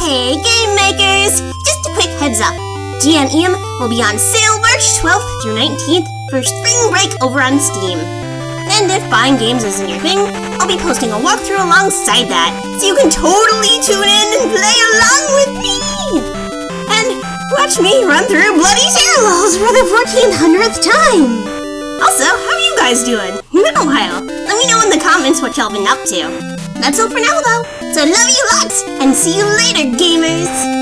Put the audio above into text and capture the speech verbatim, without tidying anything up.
Hey, game makers! Just a quick heads up. G M E M will be on sale March twelfth through nineteenth for spring break over on Steam. And if buying games isn't your thing, I'll be posting a walkthrough alongside that, so you can totally tune in and play along with me! And watch me run through bloody Terralls for the fourteen hundredth time! Also, how are you guys doing? Been a while. Let me know in the comments what y'all been up to. That's all for now though, so love you lots, and see you later, gamers!